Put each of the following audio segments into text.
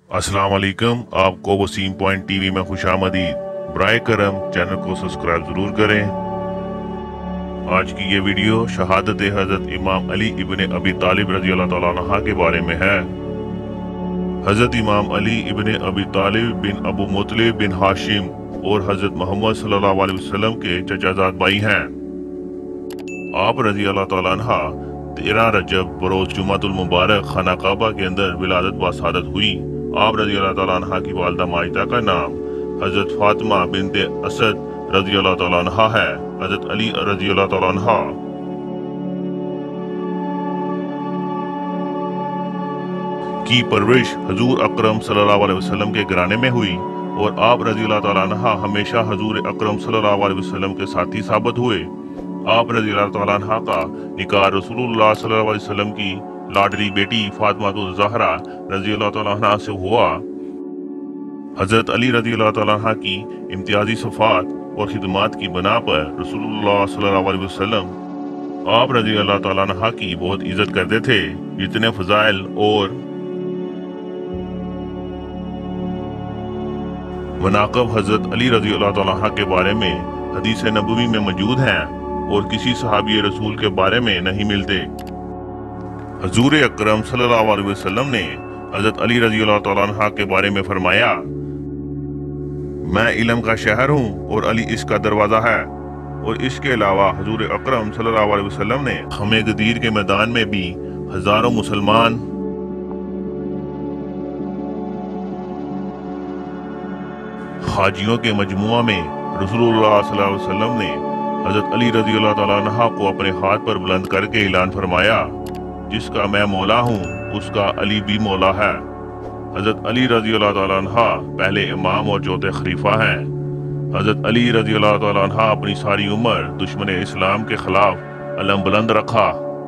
अस्सलाम वालेकुम। आपको वसीम पॉइंट टीवी में खुशामदीद। बराए करम चैनल को सब्सक्राइब जरूर करें। आज की ये वीडियो शहादत हजरत इमाम अली इब्ने अबी तालिब रजी अल्लाह तआला अन्हु के बारे में है। हजरत इमाम अली इब्ने अबी तालिब बिन अबू मुतलिब बिन हाशिम और हजरत मोहम्मद सल्लल्लाहु अलैहि वसल्लम के चचाजाद भाई हैं। आप रजी अल्लाह तआला अन्हा 13 रजब बरोज जुमातुल मुबारक खाना काबा के अंदर विलादत बासादत हुई। आप रजी अल्लाह तआला अन्हा की वालिदा माजिदा का नाम हजरत फातिमा बिनते असद रजी अल्लाह तआला अन्हा है। हजरत अली रजी अल्लाह तआला अन्हा की परवरिश हजूर अकरम सल्लल्लाहु अलैहि वसल्लम के घराने में हुई और आप रजी अल्लाह तआला अन्हा हमेशा हजूर अकरम सल्लल्लाहु अलैहि वसल्लम के साथी साबित हुए। आप रजी अल्लाह तआला अन्हा का निकाह रसूलुल्लाह सल्लल्लाहु अलैहि वसल्लम की लाडली बेटी फातिमा ज़हरा रजी अल्लाह तआला अन्हा से हुआ। हजरत अली रजी अल्लाह तआला अन्हा की इम्तियाजी सफ़ात और खिदमात की बना पर रसूलुल्लाह सल्लल्लाहु अलैहि वसल्लम आप रजी अल्लाह तआला अन्हा की बहुत इज्जत करते थे। जितने फजाइल और मनाक़ब हजरत अली रजी अल्लाह तआला अन्हा के बारे में हदीस नबवी में मौजूद हैं और किसी सहाबी रसूल के बारे में नहीं मिलते। हजूर अकरम सल्लल्लाहु अलैहि वसल्लम ने हजरत अली रजी अल्लाह तआला अन्हा के बारे में फरमाया, मैं इल्म का शहर हूँ और अली इसका दरवाजा है। और इसके अलावा हजूर अकरम सल्लल्लाहु अलैहि वसल्लम ने हमें गदीर के मैदान में भी हजारों मुसलमान हाजियों के मजमुआ में रसूलुल्लाह सल्लल्लाहु अलैहि वसल्लम ने हजरत अली रजी अल्लाह तआला अन्हा को अपने हाथ पर बुलंद करके ऐलान फरमाया, जिसका मैं मौला हूँ उसका अली भी मौला है। हजरत अली रजी अल्लाह तआला अन्हा पहले इमाम और चौथे खलीफा हैं। हजरत अली रजी अल्लाह तआला अन्हा अपनी सारी उम्र दुश्मन इस्लाम के खिलाफ अलम बुलंद रखा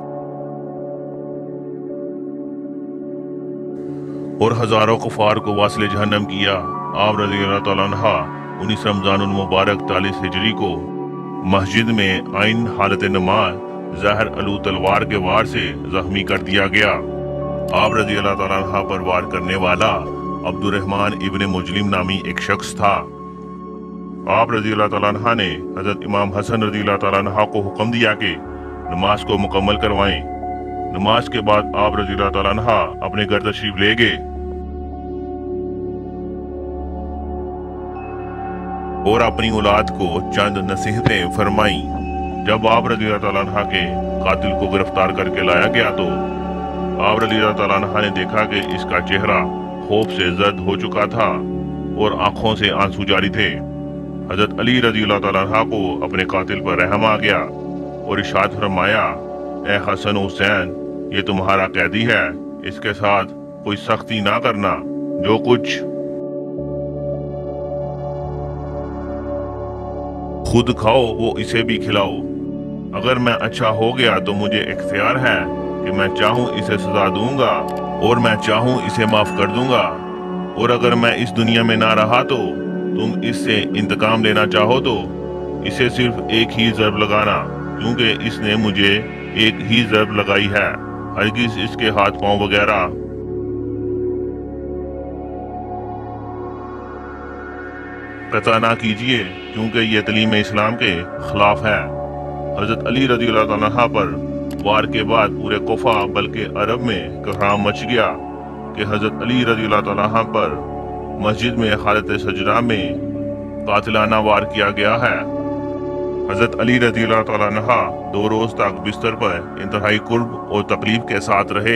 और हजारों कुफार को वासिले जहन्नम किया। आप रजी अल्लाह तआला अन्हा 19 रमजानुल मुबारक 40 हिजरी को मस्जिद में आइन हालत नमाज जहर अलू तलवार के वार से जख्मी कर दिया गया। आप रजी अल्लाह तआला अन्हा पर वार करने वाला अब्दुर्रहमान इब्ने मुजलिम नामी एक शख्स था। आप रजी अल्लाह तआला अन्हा ने हजरत इमाम हसन रजी अल्लाह तआला अन्हा को हुक्म दिया कि नमाज को मुकम्मल करवाएं। नमाज के बाद आप रजी अल्लाह तआला अन्हा अपने घर तशरीफ ले गए और अपनी औलाद को चंद नसीहतें फरमाई। जब आप रज़ी अल्लाह तआला अन्हा के कातिल को गिरफ्तार करके लाया गया तो आप रज़ी अल्लाह तआला अन्हा ने देखा कि इसका चेहरा खौफ से जर्द हो चुका था और आंखों से आंसू जारी थे। हजरत अली रज़ी अल्लाह तआला अन्हा को अपने कातिल पर रहम आ गया और इरशाद फरमाया, ए हसन हुसैन, ये तुम्हारा कैदी है, इसके साथ कोई सख्ती ना करना, जो कुछ खुद खाओ वो इसे भी खिलाओ। अगर मैं अच्छा हो गया तो मुझे इख्तियार है कि मैं चाहूँ इसे सजा दूंगा और मैं चाहूँ इसे माफ कर दूंगा, और अगर मैं इस दुनिया में ना रहा तो तुम इससे इंतकाम लेना चाहो तो इसे सिर्फ एक ही ज़र्ब लगाना, क्योंकि इसने मुझे एक ही ज़र्ब लगाई है। हरगिज़ इसके हाथ पांव वगैरह कता ना कीजिए, क्योंकि ये तलीम इस्लाम के खिलाफ है। हजरत अली रज़ी अल्लाह तआला अन्हा पर वार के बाद पूरे कोफा बल्कि अरब में कहराम मच गया कि हजरत अली रज़ी अल्लाह तआला अन्हा पर मस्जिद में हालत सजदा में कातिलाना वार किया गया है। हजरत अली रज़ी अल्लाह तआला अन्हा 2 रोज तक बिस्तर पर इंतहाई कुर्ब और तकलीफ के साथ रहे।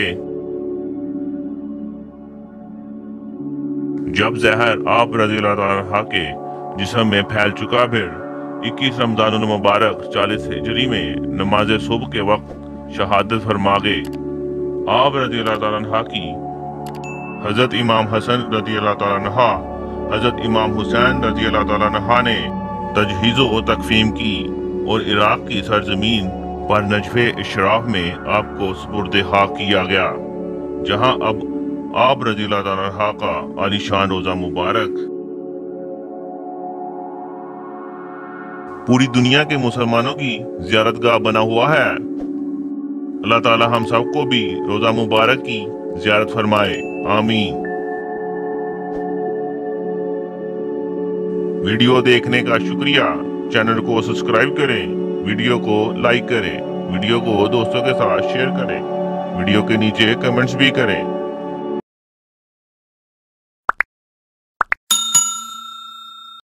जब जहर आप रज़ी अल्लाह तआला अन्हा के जिस्म में फैल चुका, फिर 21 रमजानुल मुबारक 40 हिजरी में नमाज सुबह के वक्त शहादत फरमा गए। आप रज़ी अल्लाह तआला अन्हा की हजरत इमाम हसन रज़ी अल्लाह तआला अन्हा हजरत इमाम हुसैन रज़ी अल्लाह तआला अन्हा ने तजहीज़ो तकफीम की और इराक की सरजमीन पर नजफ़े इशराफ में आपको सुपुर्द खाक किया गया, जहां अब आप रज़ी अल्लाह तआला अन्हा का आलीशान रोजा मुबारक पूरी दुनिया के मुसलमानों की ज़ियारतगाह बना हुआ है। अल्लाह ताला हम सबको भी रोजा मुबारक की ज़ियारत फरमाए। आमीन। वीडियो देखने का शुक्रिया। चैनल को सब्सक्राइब करें, वीडियो को लाइक करें, वीडियो को दोस्तों के साथ शेयर करें, वीडियो के नीचे कमेंट्स भी करें।